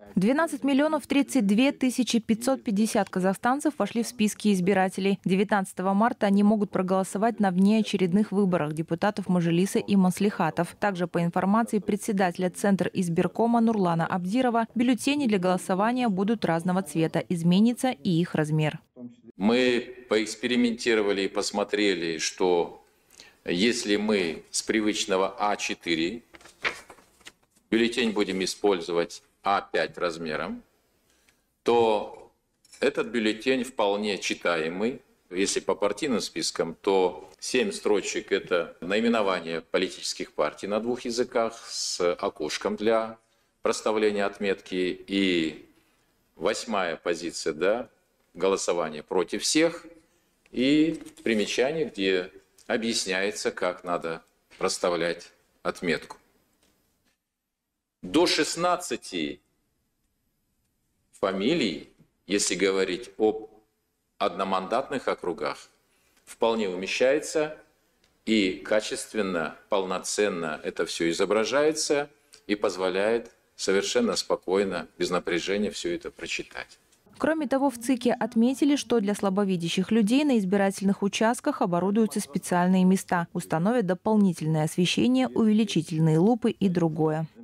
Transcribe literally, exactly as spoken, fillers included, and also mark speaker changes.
Speaker 1: двенадцать миллионов тридцать две тысячи пятьсот пятьдесят казахстанцев вошли в списки избирателей. девятнадцатого марта они могут проголосовать на внеочередных выборах депутатов Мажилиса и Маслихатов. Также, по информации председателя Центра избиркома Нурлана Абдирова, бюллетени для голосования будут разного цвета. Изменится и их размер.
Speaker 2: Мы поэкспериментировали и посмотрели, что если мы с привычного А четыре бюллетень будем использовать А пять размером, то этот бюллетень вполне читаемый. Если по партийным спискам, то семь строчек – это наименование политических партий на двух языках с окошком для проставления отметки. И восьмая позиция, да, голосование против всех. И примечание, где объясняется, как надо проставлять отметку. До шестнадцати фамилий, если говорить об одномандатных округах, вполне умещается и качественно, полноценно это все изображается и позволяет совершенно спокойно, без напряжения все это прочитать.
Speaker 1: Кроме того, в ЦИКе отметили, что для слабовидящих людей на избирательных участках оборудуются специальные места, установят дополнительное освещение, увеличительные лупы и другое.